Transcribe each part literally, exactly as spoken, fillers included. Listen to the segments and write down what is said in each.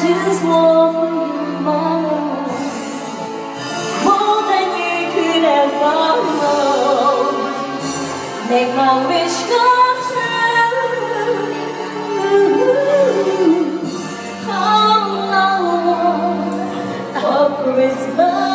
just want for you, my love, more than you could ever know. Make my wish come true. Come along for Christmas.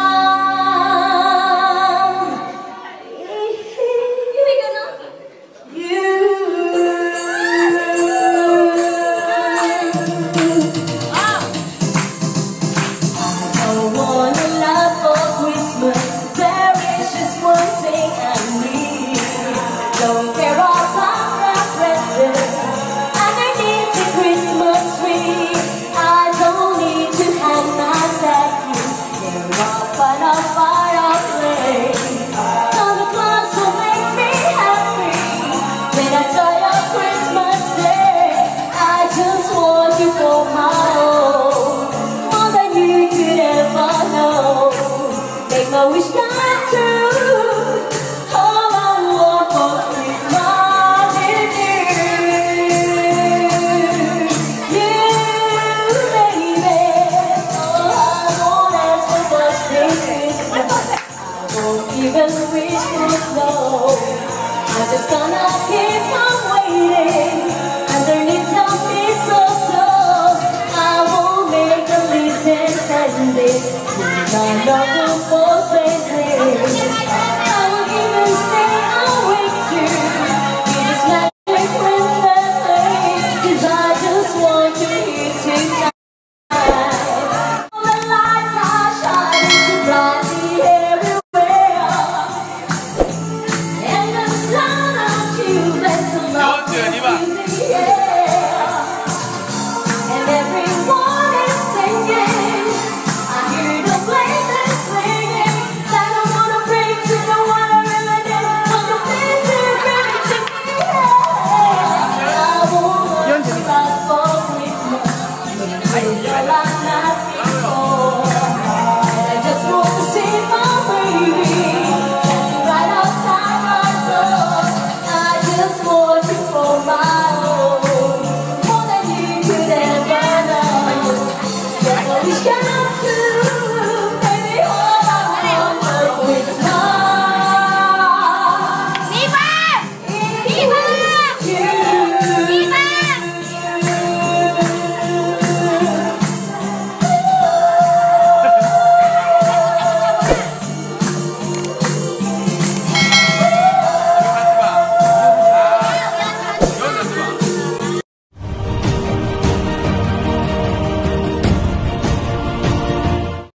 Don't care about the presents underneath the Christmas tree. I don't need to hang my stocking near up on a fireplace. Santa Claus will make me happy when I die on Christmas Day. I just want you for my own, more than you could ever know. Make my wish come true. Even wish for snow, I'm just gonna keep on waiting underneath the mistletoe. I won't make a list and send it to none of the folks they claim. I will even stay awake too. You just like when the play, 'cause I just want you here tonight. All the lights are shining so brightly everywhere. And everyone is singing. I hear the belated singing that I wanna bring to the one I really did. So you please do bring it to me. I won't look back for Christmas. You're like